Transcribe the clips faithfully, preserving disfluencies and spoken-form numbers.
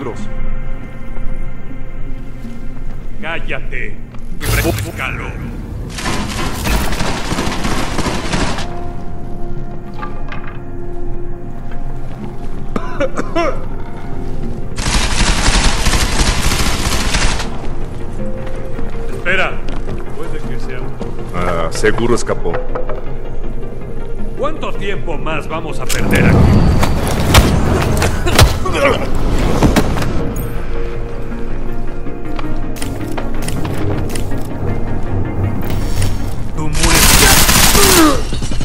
libros. Cállate y búscalo. Espera. Puede que sea un... Ah, seguro escapó. ¿Cuánto tiempo más vamos a perder aquí? Tú mueres.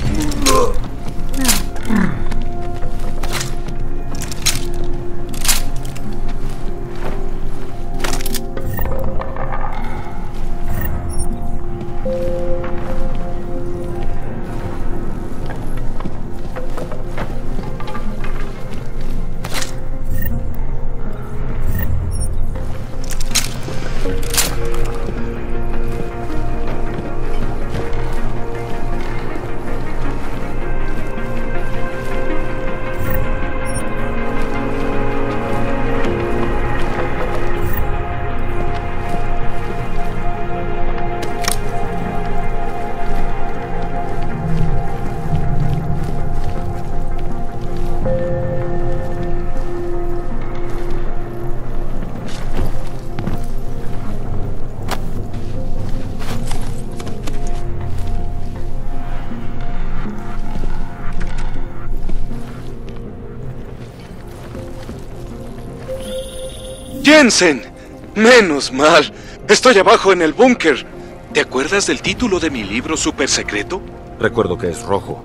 ¡Jensen! Menos mal. Estoy abajo en el búnker. ¿Te acuerdas del título de mi libro súper secreto? Recuerdo que es rojo.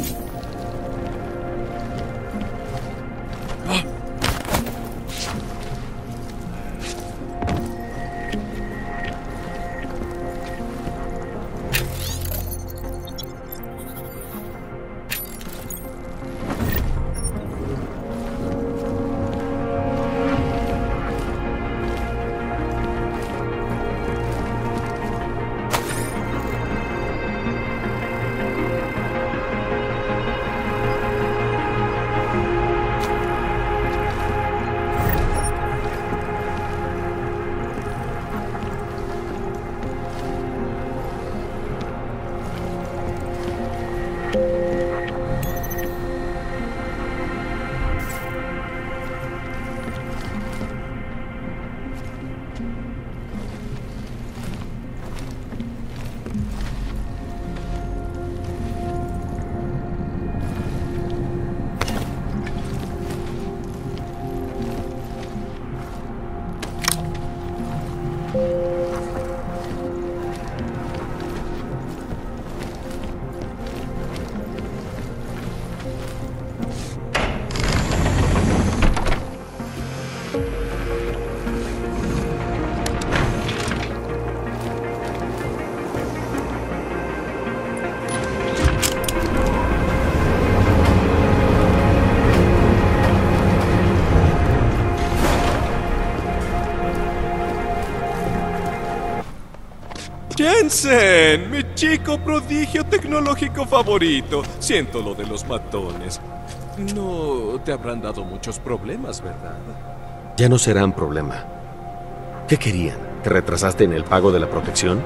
Jensen, mi chico prodigio tecnológico favorito. Siento lo de los matones. No te habrán dado muchos problemas, ¿verdad? Ya no será un problema. ¿Qué querían? ¿Que retrasaste en el pago de la protección?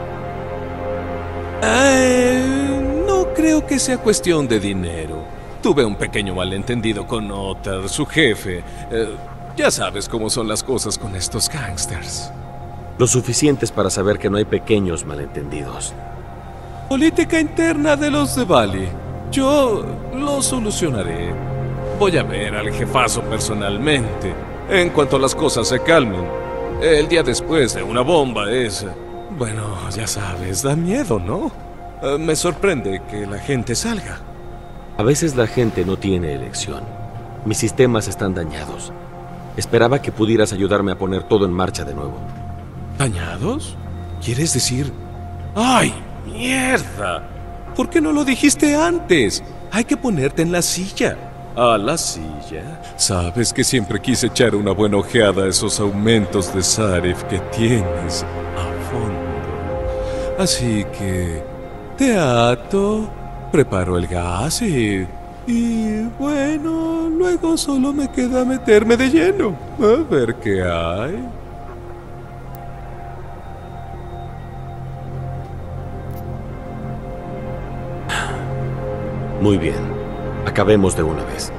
Eh, no creo que sea cuestión de dinero. Tuve un pequeño malentendido con Ottar, su jefe. Eh, ya sabes cómo son las cosas con estos gángsters. Lo suficientes para saber que no hay pequeños malentendidos. Política interna de los de Bali. Yo lo solucionaré. Voy a ver al jefazo personalmente. En cuanto las cosas se calmen. El día después de una bomba es... Bueno, ya sabes, da miedo, ¿no? Uh, me sorprende que la gente salga. A veces la gente no tiene elección. Mis sistemas están dañados. Esperaba que pudieras ayudarme a poner todo en marcha de nuevo. ¿Dañados? ¿Quieres decir...? ¡Ay, mierda! ¿Por qué no lo dijiste antes? Hay que ponerte en la silla. ¿A la silla? Sabes que siempre quise echar una buena ojeada a esos aumentos de Sarif que tienes a fondo. Así que... te ato, preparo el gas y... Y bueno, luego solo me queda meterme de lleno. A ver qué hay. Muy bien. Acabemos de una vez.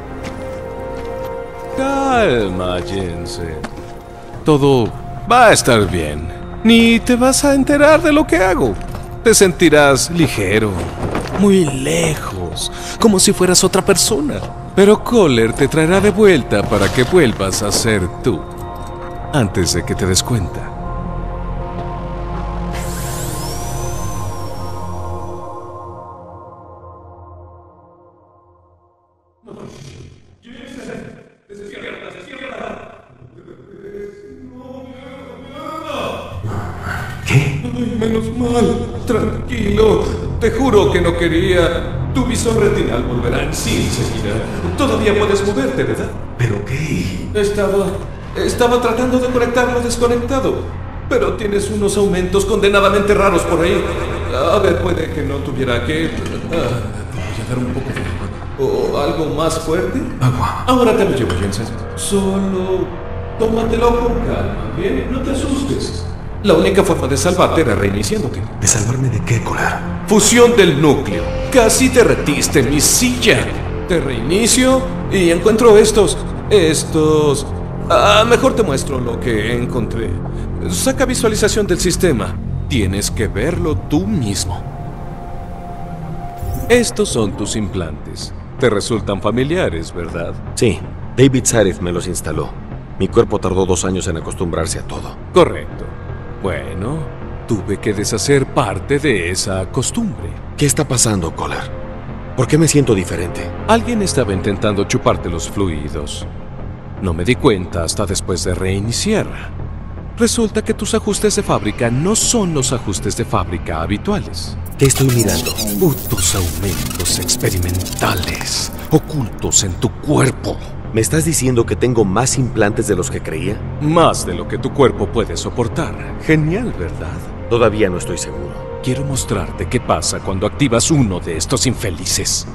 Calma, Jensen. Todo va a estar bien. Ni te vas a enterar de lo que hago. Te sentirás ligero, muy lejos, como si fueras otra persona. Pero Kohler te traerá de vuelta para que vuelvas a ser tú, antes de que te des cuenta. Ay, menos mal. Tranquilo. Te juro que no quería. Tu visor retinal volverá en sí enseguida. Todavía puedes moverte, ¿verdad? ¿Pero qué? Estaba... Estaba tratando de conectar lo desconectado. Pero tienes unos aumentos condenadamente raros por ahí. A ver, puede que no tuviera que... Ah, voy a dar un poco de agua. ¿O algo más fuerte? Agua. Ahora te lo llevo, Jensen. Solo... tómatelo con calma, ¿bien? No te asustes. La única forma de salvarte era reiniciándote. ¿De salvarme de qué, Kohler? Fusión del núcleo. Casi derretiste mi silla. Te reinicio y encuentro estos... Estos... Ah, mejor te muestro lo que encontré. Saca visualización del sistema. Tienes que verlo tú mismo. Estos son tus implantes. Te resultan familiares, ¿verdad? Sí, David Zarev me los instaló. Mi cuerpo tardó dos años en acostumbrarse a todo. Correcto. Bueno, tuve que deshacer parte de esa costumbre. ¿Qué está pasando, Kohler? ¿Por qué me siento diferente? Alguien estaba intentando chuparte los fluidos. No me di cuenta hasta después de reiniciar. Resulta que tus ajustes de fábrica no son los ajustes de fábrica habituales. ¿Qué estoy mirando? Putos aumentos experimentales, ocultos en tu cuerpo. ¿Me estás diciendo que tengo más implantes de los que creía? Más de lo que tu cuerpo puede soportar. Genial, ¿verdad? Todavía no estoy seguro. Quiero mostrarte qué pasa cuando activas uno de estos infelices.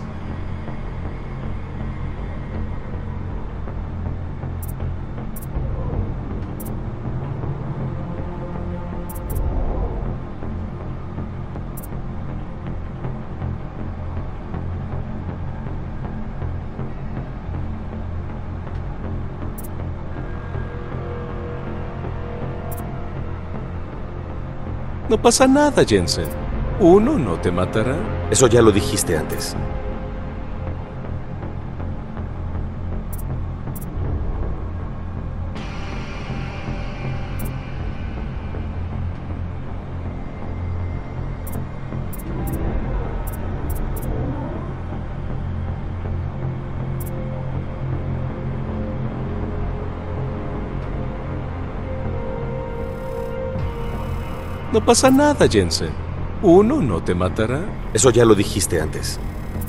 No pasa nada, Jensen. Uno no te matará. Eso ya lo dijiste antes. No pasa nada, Jensen. Uno no te matará. Eso ya lo dijiste antes.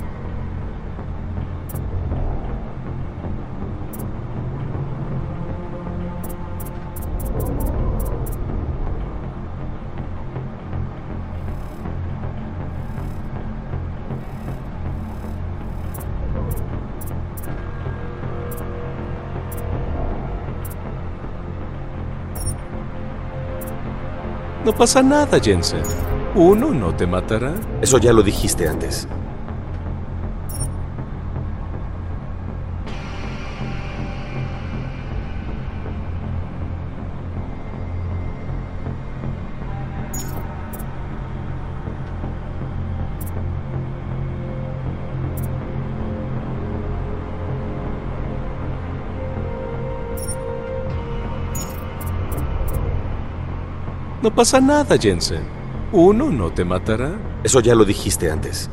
No pasa nada, Jensen. Uno no te matará. Eso ya lo dijiste antes. No pasa nada, Jensen. Uno no te matará. Eso ya lo dijiste antes.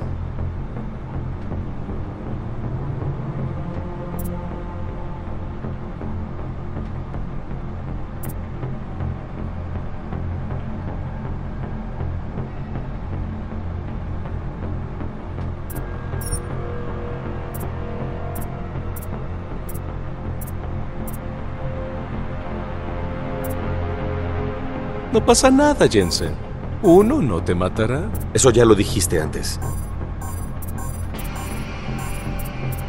No pasa nada, Jensen. Uno no te matará. Eso ya lo dijiste antes.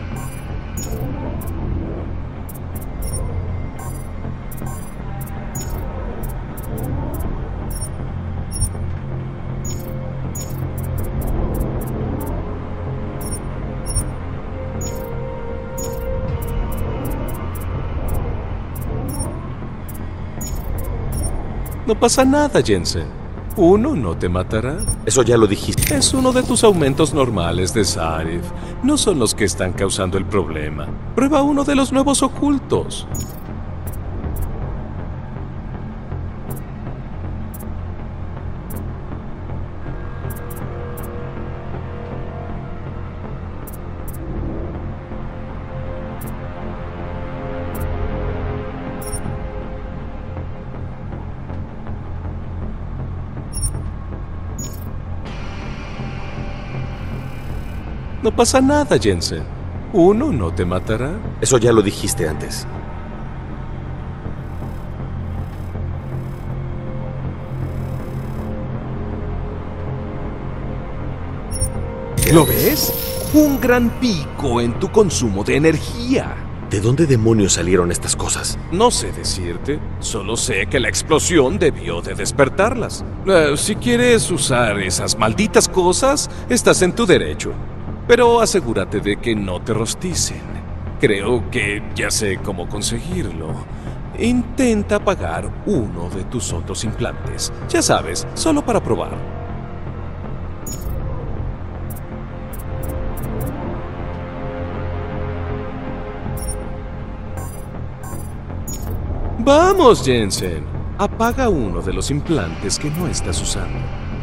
No pasa nada, Jensen. Uno no te matará. Eso ya lo dijiste. Es uno de tus aumentos normales de Sarif. No son los que están causando el problema. Prueba uno de los nuevos ocultos. No pasa nada, Jensen. Uno no te matará. Eso ya lo dijiste antes. ¿Lo ves? Un gran pico en tu consumo de energía. ¿De dónde demonios salieron estas cosas? No sé decirte, solo sé que la explosión debió de despertarlas. Eh, si quieres usar esas malditas cosas, estás en tu derecho. Pero asegúrate de que no te rosticen. Creo que ya sé cómo conseguirlo. Intenta apagar uno de tus otros implantes. Ya sabes, solo para probar. Vamos, Jensen. Apaga uno de los implantes que no estás usando.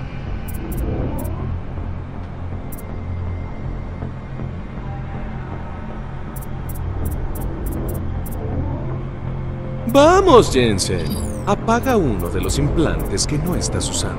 Vamos, Jensen. Apaga uno de los implantes que no estás usando.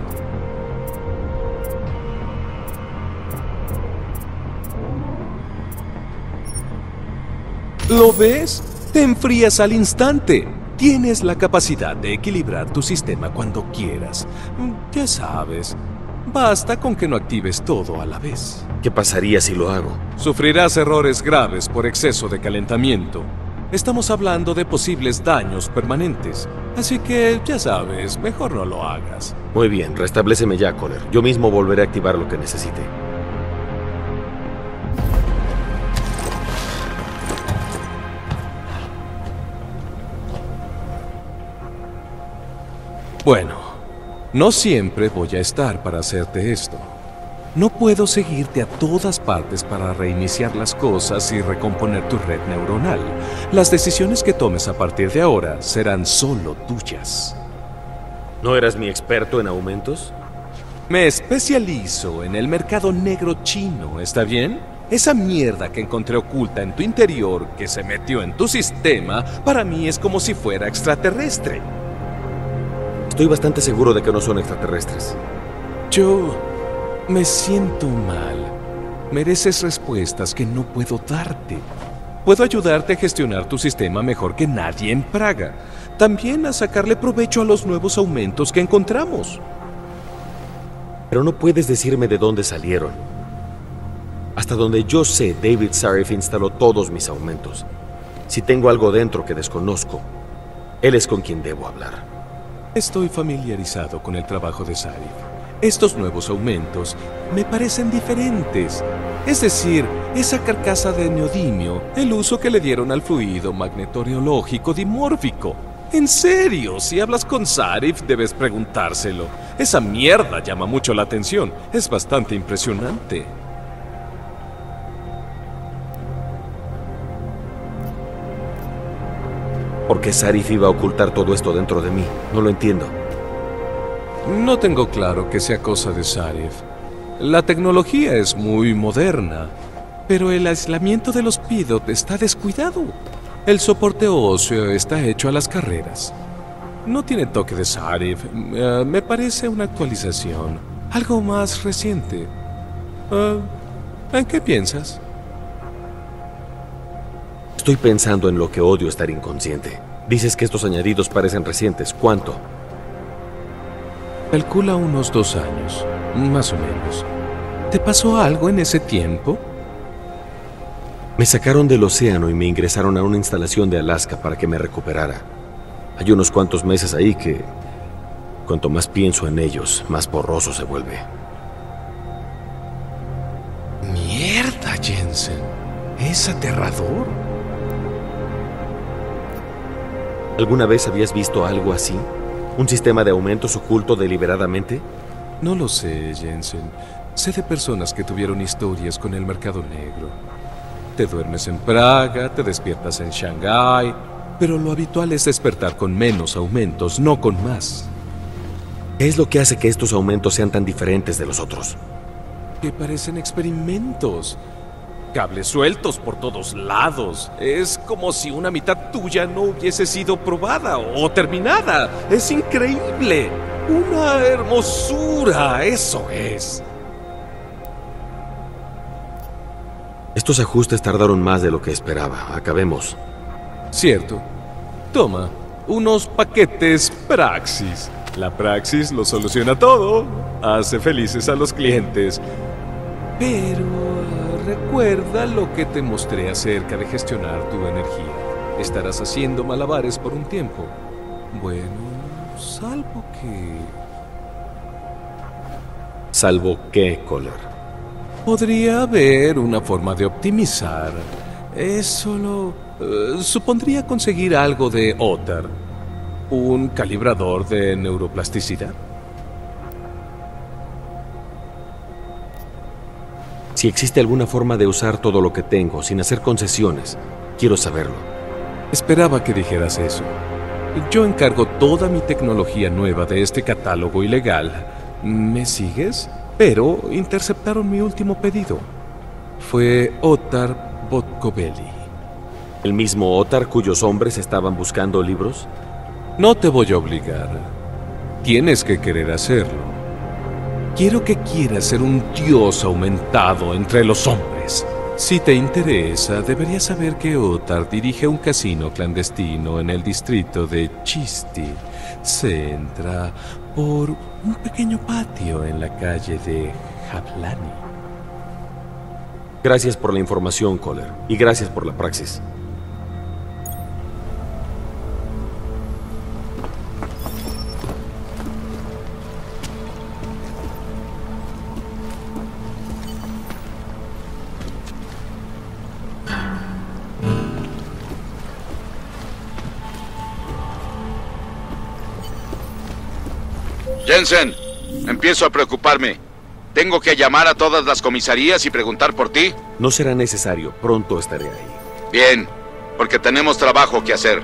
¿Lo ves? Te enfrías al instante. Tienes la capacidad de equilibrar tu sistema cuando quieras. Ya sabes, basta con que no actives todo a la vez. ¿Qué pasaría si lo hago? Sufrirás errores graves por exceso de calentamiento. Estamos hablando de posibles daños permanentes. Así que, ya sabes, mejor no lo hagas. Muy bien, restabléceme ya, Kohler. Yo mismo volveré a activar lo que necesite. Bueno, no siempre voy a estar para hacerte esto. No puedo seguirte a todas partes para reiniciar las cosas y recomponer tu red neuronal. Las decisiones que tomes a partir de ahora serán solo tuyas. ¿No eras mi experto en aumentos? Me especializo en el mercado negro chino, ¿está bien? Esa mierda que encontré oculta en tu interior, que se metió en tu sistema, para mí es como si fuera extraterrestre. Estoy bastante seguro de que no son extraterrestres. Yo me siento mal. Mereces respuestas que no puedo darte. Puedo ayudarte a gestionar tu sistema mejor que nadie en Praga. También a sacarle provecho a los nuevos aumentos que encontramos. Pero no puedes decirme de dónde salieron. Hasta donde yo sé, David Sarif instaló todos mis aumentos. Si tengo algo dentro que desconozco, él es con quien debo hablar. Estoy familiarizado con el trabajo de Sarif. Estos nuevos aumentos me parecen diferentes. Es decir, esa carcasa de neodimio, el uso que le dieron al fluido magnetoriológico dimórfico. En serio, si hablas con Sarif, debes preguntárselo. Esa mierda llama mucho la atención. Es bastante impresionante. ¿Por qué Sarif iba a ocultar todo esto dentro de mí? No lo entiendo. No tengo claro que sea cosa de Sarif. La tecnología es muy moderna, pero el aislamiento de los P I D O T está descuidado. El soporte óseo está hecho a las carreras. No tiene toque de Sarif. Uh, me parece una actualización. Algo más reciente. Uh, ¿En qué piensas? Estoy pensando en lo que odio estar inconsciente. Dices que estos añadidos parecen recientes. ¿Cuánto? Calcula unos dos años, más o menos. ¿Te pasó algo en ese tiempo? Me sacaron del océano y me ingresaron a una instalación de Alaska para que me recuperara. Hay unos cuantos meses ahí que, cuanto más pienso en ellos, más borroso se vuelve. Mierda, Jensen. Es aterrador. ¿Alguna vez habías visto algo así? ¿Un sistema de aumentos oculto deliberadamente? No lo sé, Jensen. Sé de personas que tuvieron historias con el mercado negro. Te duermes en Praga, te despiertas en Shanghái, pero lo habitual es despertar con menos aumentos, no con más. ¿Qué es lo que hace que estos aumentos sean tan diferentes de los otros? Que parecen experimentos. Cables sueltos por todos lados. Es como si una mitad tuya no hubiese sido probada o terminada. Es increíble. Una hermosura, eso es. Estos ajustes tardaron más de lo que esperaba. Acabemos. Cierto. Toma, unos paquetes Praxis. La Praxis lo soluciona todo. Hace felices a los clientes. Pero recuerda lo que te mostré acerca de gestionar tu energía. Estarás haciendo malabares por un tiempo. Bueno, salvo que... ¿Salvo qué, Kohler? Podría haber una forma de optimizar. Es solo... Uh, supondría conseguir algo de Ottar. Un calibrador de neuroplasticidad. Si existe alguna forma de usar todo lo que tengo sin hacer concesiones, quiero saberlo. Esperaba que dijeras eso. Yo encargo toda mi tecnología nueva de este catálogo ilegal. ¿Me sigues? Pero interceptaron mi último pedido. Fue Ottar Botkoveli. ¿El mismo Ottar cuyos hombres estaban buscando libros? No te voy a obligar. Tienes que querer hacerlo. Quiero que quieras ser un dios aumentado entre los hombres. Si te interesa, deberías saber que Ottar dirige un casino clandestino en el distrito de Chisti. Se entra por un pequeño patio en la calle de Jablani. Gracias por la información, Kohler. Y gracias por la praxis. Jensen, empiezo a preocuparme. ¿Tengo que llamar a todas las comisarías y preguntar por ti? No será necesario. Pronto estaré ahí. Bien, porque tenemos trabajo que hacer.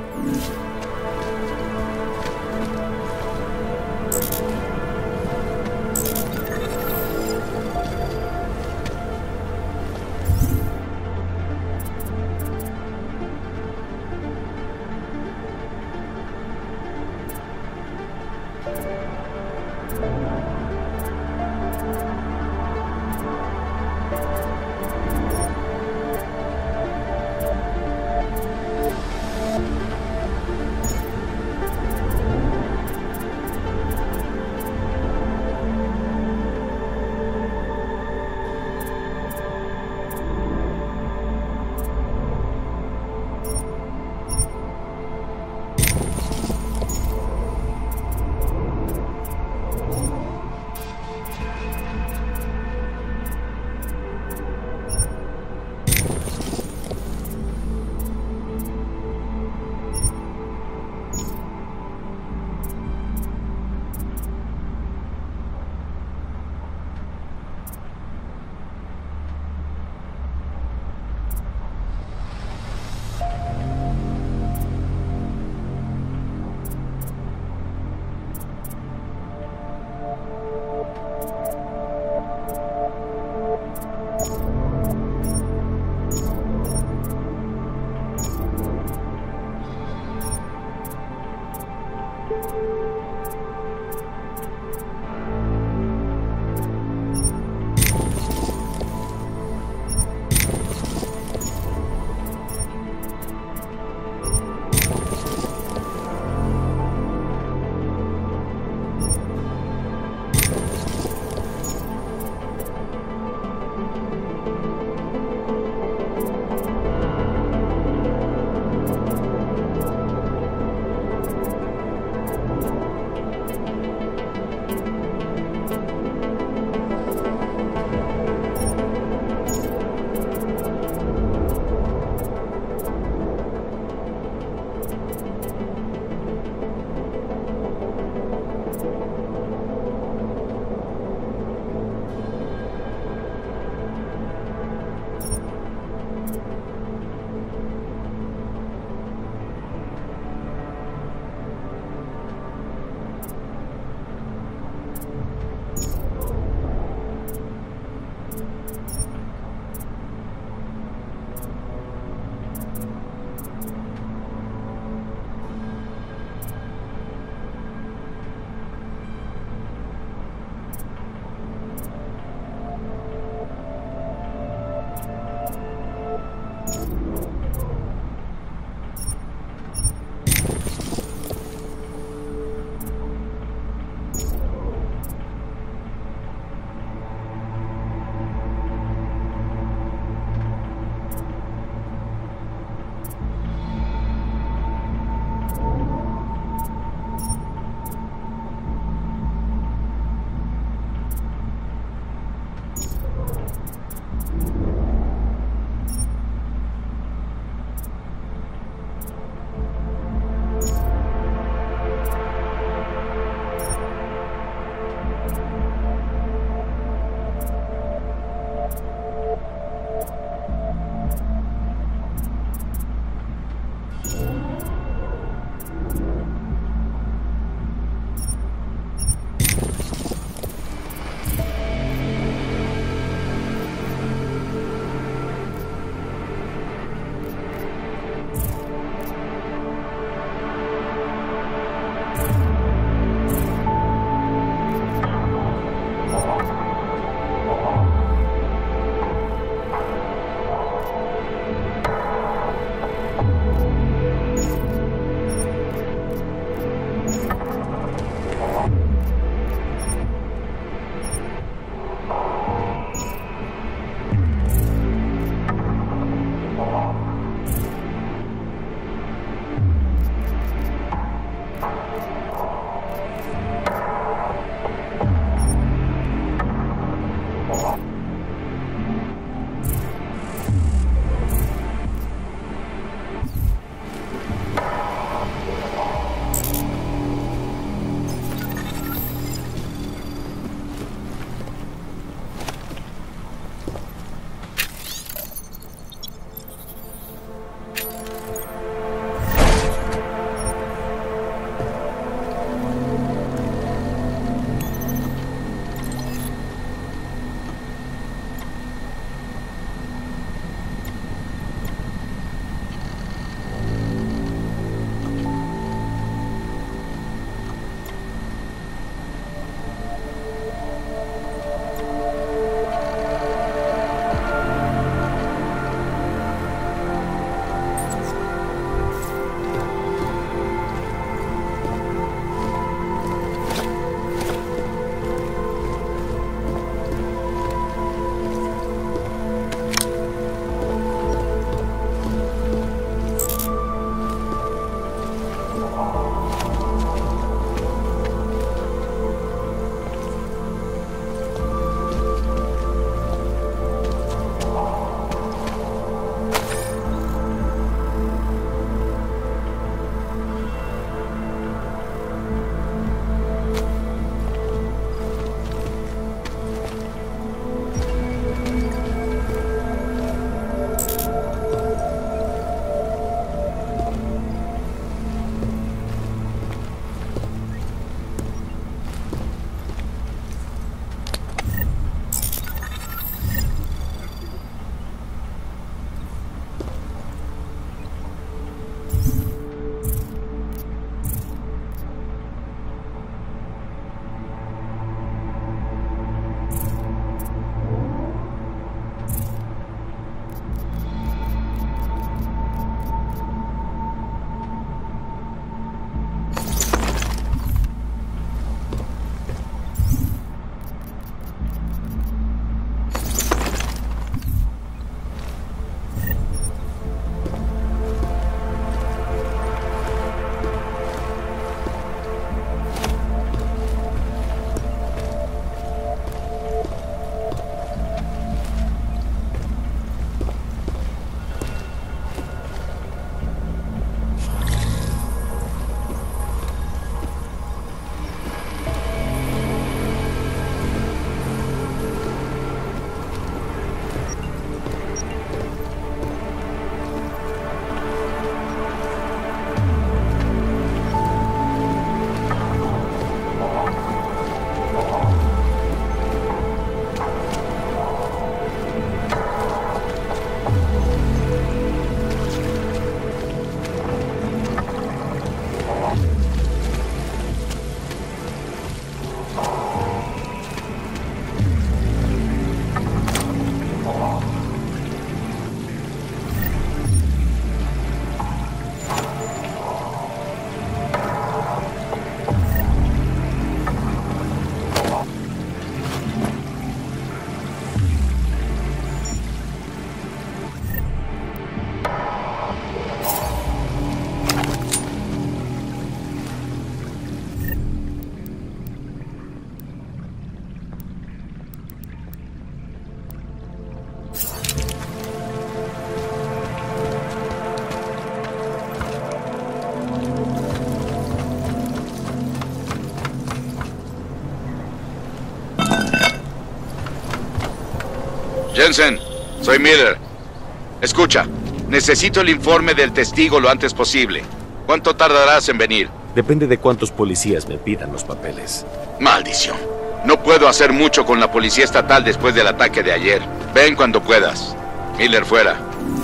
Jensen, soy Miller. Escucha, necesito el informe del testigo lo antes posible. ¿Cuánto tardarás en venir? Depende de cuántos policías me pidan los papeles. Maldición. No puedo hacer mucho con la policía estatal después del ataque de ayer. Ven cuando puedas. Miller fuera.